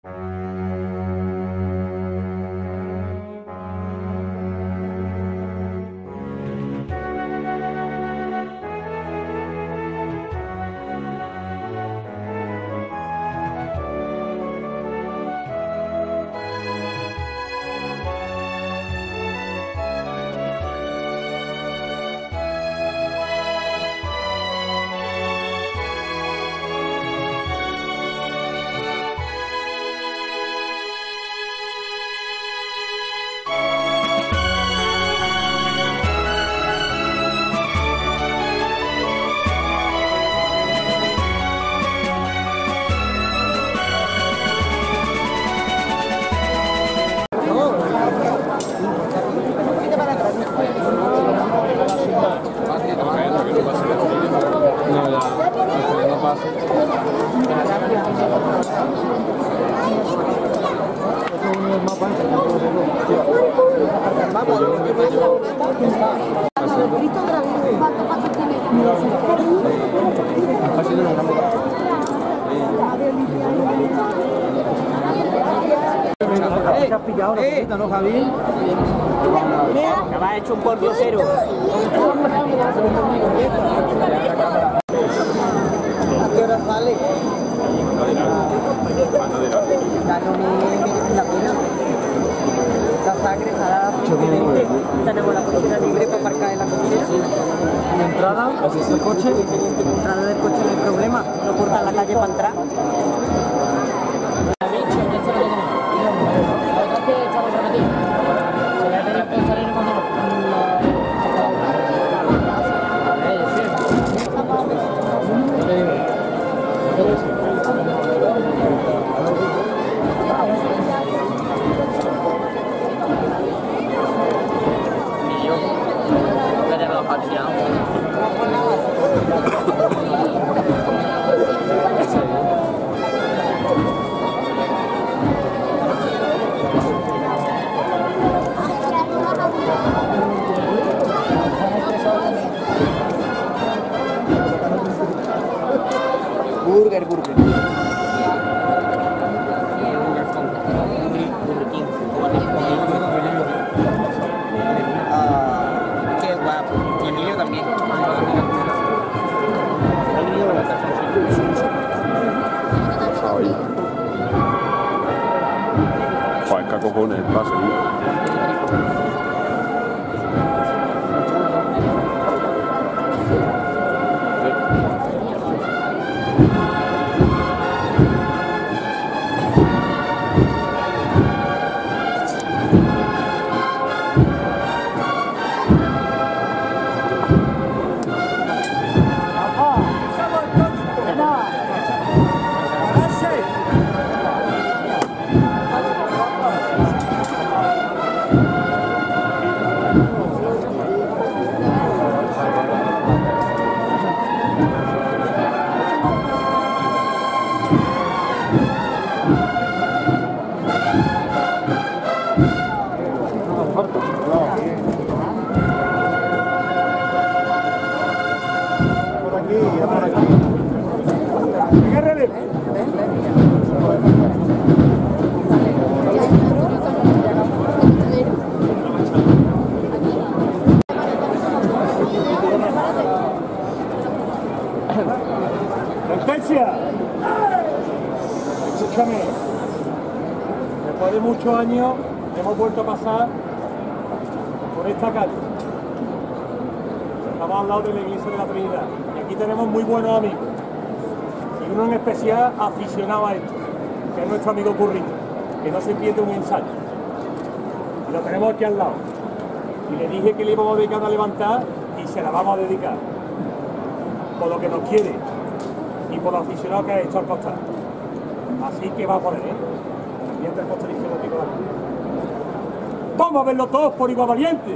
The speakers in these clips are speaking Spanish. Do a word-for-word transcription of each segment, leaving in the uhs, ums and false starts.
¿Te has pillado la cosita, no, Javi? Me ha hecho un pordiosero. ¿A qué hora sale? Ya no me la pena. La sangre estará veinte. Tenemos la cocina libre para aparcar en la cocina. ¿La entrada? ¿El coche? La entrada del coche no hay problema. No cortan la calle para entrar. Burger, burger. Ah, qué guapo. Y Emilio también. Ahí. Joder, qué cojones el pase, tío. Escúchame, después de muchos años hemos vuelto a pasar por esta calle. Estamos al lado de la iglesia de la Trinidad y aquí tenemos muy buenos amigos y uno en especial aficionado a esto, que es nuestro amigo Currito, que no se pierde un ensayo. Y lo tenemos aquí al lado. Y le dije que le íbamos a dedicar a levantar y se la vamos a dedicar. Por lo que nos quiere y por lo aficionado que ha hecho al costar. Así que va a poner, ¿eh? Mientras el coche dice lo pico de aquí. ¡Vamos a verlo todos por igual valiente!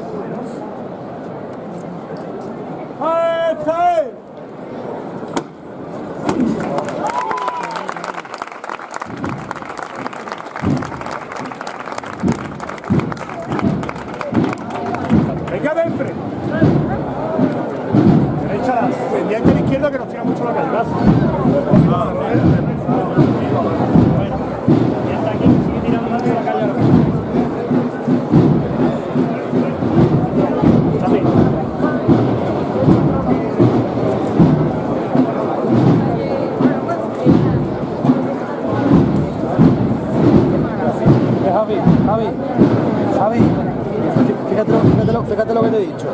¡Este! ¡Venga de enfrente! Derecha, pendiente a la izquierda que nos tira mucho la calle. Javi, Javi, Javi, fíjate, fíjate, lo, fíjate lo que te he dicho.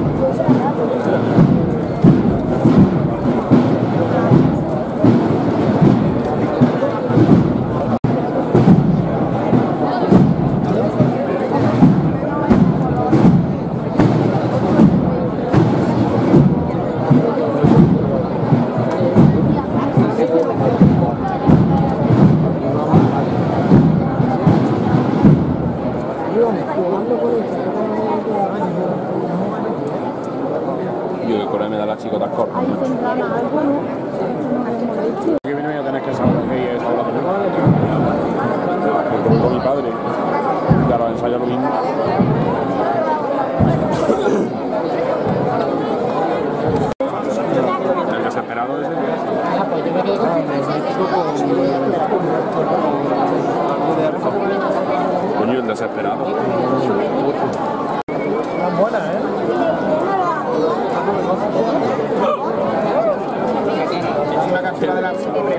Io che corre me dalla chico d'accordo. Que viene voy a tener que saber que es ahora con mi padre. Y ahora ensaya lo mismo. El desesperado ese. Coño, el desesperado. Están buenas, ¿eh? Es una captura de la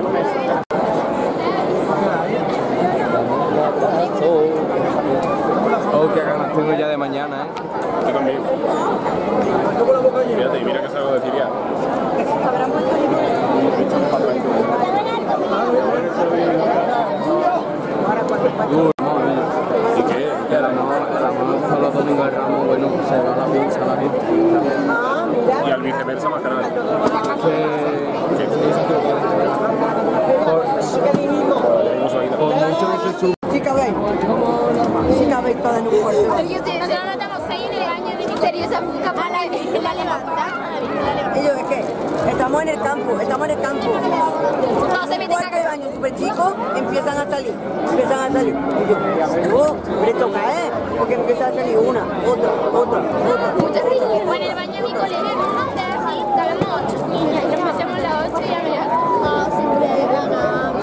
Oh, qué ganas tengo ya de mañana, ¿eh? Yo también. Fíjate, y mira que salgo de decir ya. ¿Y qué? Que el amor, el amor con los domingos de Ramos, bueno, se va la pizza, la gente. Y al viceversa más canal. Que... Por mucho que se sube... Sí cabéis, sí cabéis todas en un cuarto. Nosotros no estamos seis en el baño de misteriosa puta para la Virgen la levanta. Y yo, es que estamos en el campo, estamos en el campo. No se Un mete cuarto de baño súper chico, empiezan a salir, empiezan a salir. Y yo, oh, me toca, ¿eh? Porque empieza a salir una, otra, otra, otra. muchas niñas. Bueno, en el baño de mi colegio no nos da así, cabemos ocho niñas. Y nos hacemos las ocho y ya me da. No, siempre ganamos.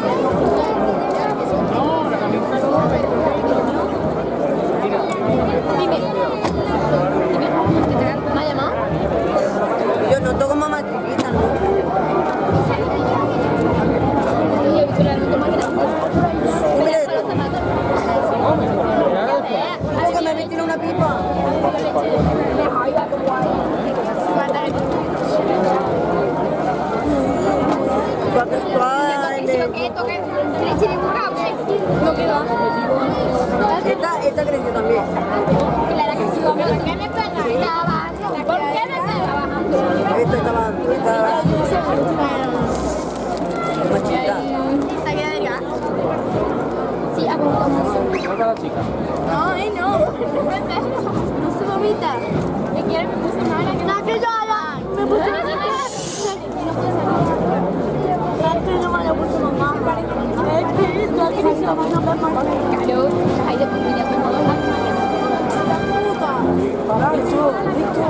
Dime. Dime. ¿Me ha llamado? Yo no toco mamá chiquita, ¿no? Y yo, pero no toma grande. Mira Los esto, zapatos. ¿cómo que me metieron una pipa? ¿Y lo que toca leche de burra o qué? No queda. Esta, esta creció también. Claro que sí, ¿por qué me pegas? Estaba bajando. ¿Por qué me pegas bajando? Esta estaba, estaba más chiquita. ¿Se queda delgada? Sí, a punto mucho. No, eh, no. No se vomita. ¿Qué quieres? Me puse mala. No, que yo haga. Me puse mala. Que yo me la puse mamá. Es que yo aquí se llama no mamá. Claro, ahí después me llamo mamá. Puta. Bicho, bicho.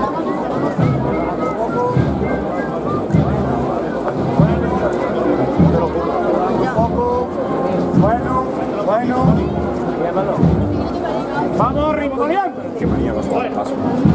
Bueno, bueno. Vamos, Rimonian. Qué manía, los pasos.